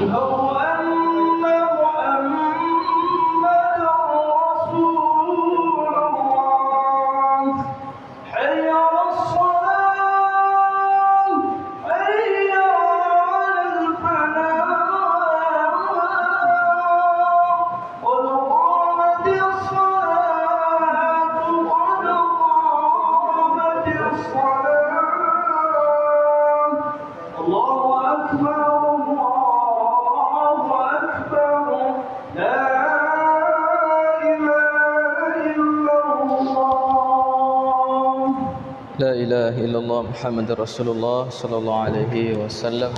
لا إله إلا الله محمد رسول الله صلى الله عليه وسلم.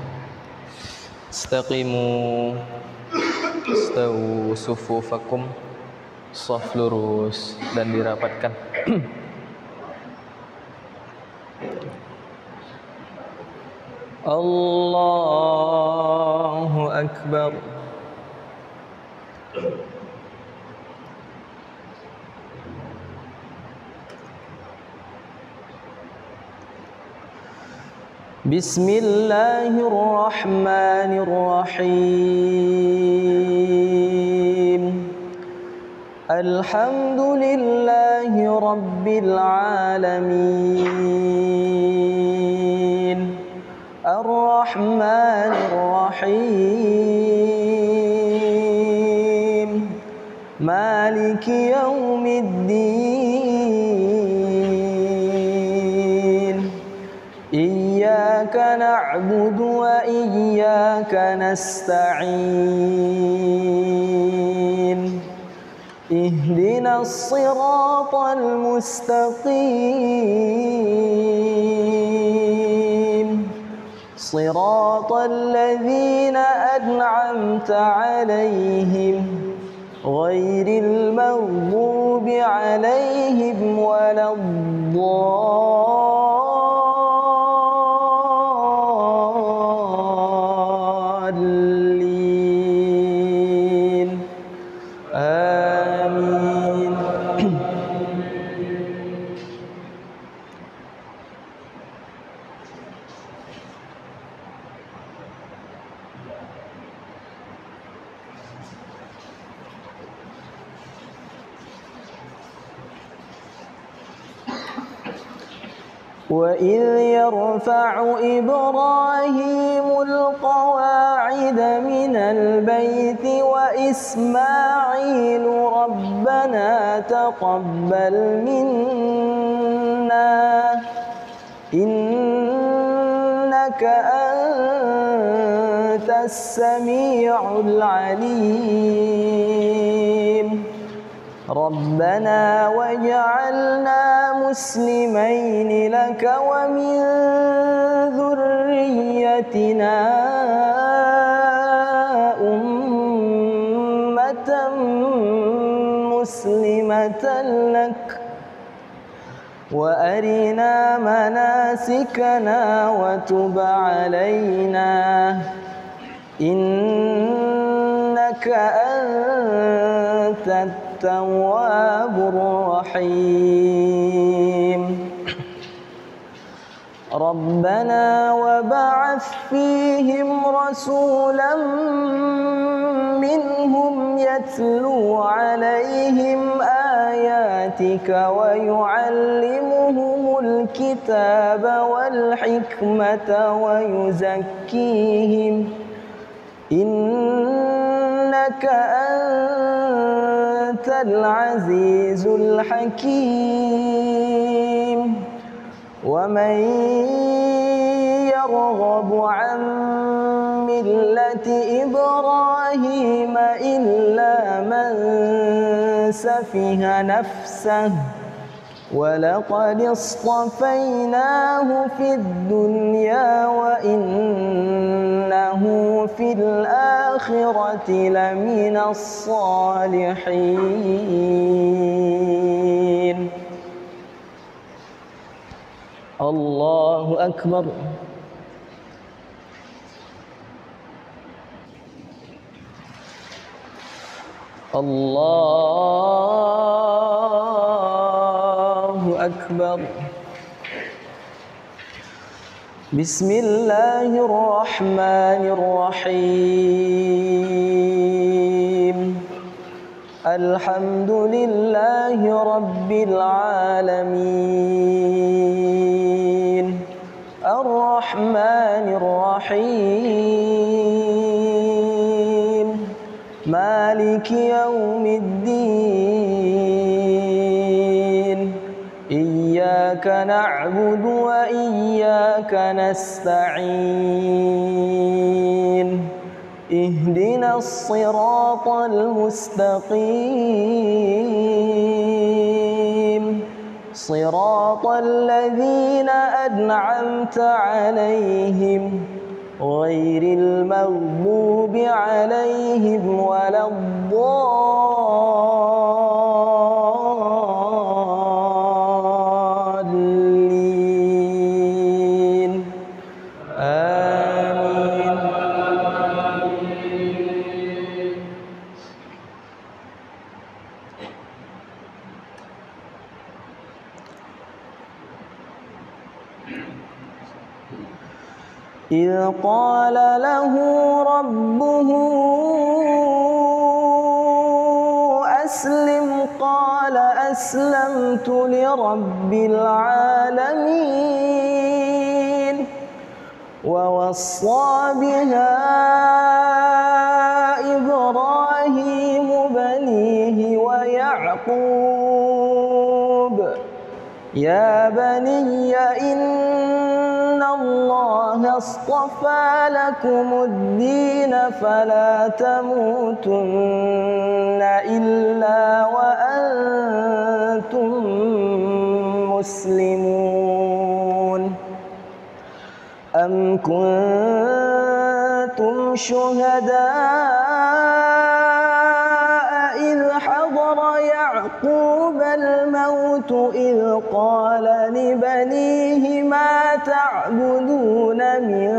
Istaqimu istawu sufufakum, shaf lurus dan dirapatkan. Allahu Akbar. Bismillahirrahmanirrahim. Alhamdulillahi rabbil alamin. Ar-Rahmanir-Rahim. Maliki yaumiddin. Iyyaka na'budu wa iyyaka nasta'in. Ihdinas siratal mustaqim. Siratal ladzina an'amta 'alaihim ghairil maghdubi 'alaihim waladdallin. Amin. وَإِذْ يَرْفَعُ إِبْرَاهِيمُ الْقَوَاعِدَ مِنَ الْبَيْتِ وَإِسْمَاعِيلُ رَبَّنَا تَقَبَّلْ مِنَّا إِنَّكَ أَنْتَ السَّمِيعُ الْعَلِيمُ. رَبَّنَا وَاجْعَلْنَا مُسْلِمَيْنِ لَكَ وَمِنْ ذُرِّيَّتِنَا أُمَّةً مُسْلِمَةً لَكَ وَأَرِنَا مَنَاسِكَنَا وَتُبْ عَلَيْنَا إِنَّكَ أَنْتَ التواب الرحيم. ربنا وبعث فيهم رسولا منهم يتلو عليهم آياتك ويعلمهم الكتاب والحكمة ويزكيهم إنك أنت العزيز الحكيم. ومن يرغب عن ملة إبراهيم إلا من سفه نفسه ولقد اصطفيناه في الدنيا وإنه في الآخرة لمن الصالحين. الله أكبر. الله أكبر. بسم الله الرحمن الرحيم الحمد لله رب العالمين الرحمن الرحيم مالك يوم الدين إياك نعبد وإياك نستعين اهدنا الصراط المستقيم صراط الذين أنعمت عليهم غير المغضوب عليهم ولا الضالين آمين. إذ قال له ربه أسلم قال أسلمت لرب العالمين ووصى بها إبراهيم بنيه ويعقوب يا بني إن الله اصطفى لكم الدين فلا تموتن إلا وأنتم مسلمون أم كنتم شهداء إذ حضر يعقوب الموت إذ قال لبنيه ما تعبدون من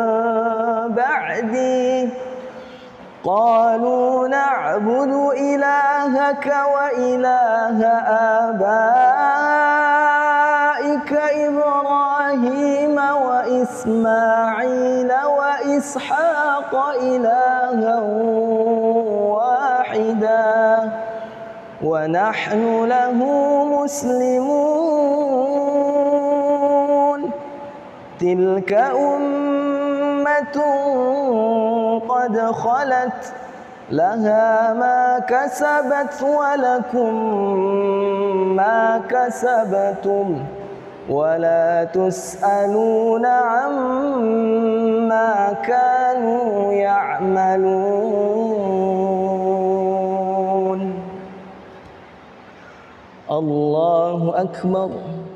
بعدي قالوا نعبد إلهك وإله آبائك إبراهيم وإسماعيل وإسحاق إلها واحدا ونحن له مسلمون تلك أمة قد خلت لها ما كسبت ولكم ما كسبتم ولا تسألون عما كانوا يعملون. الله أكبر.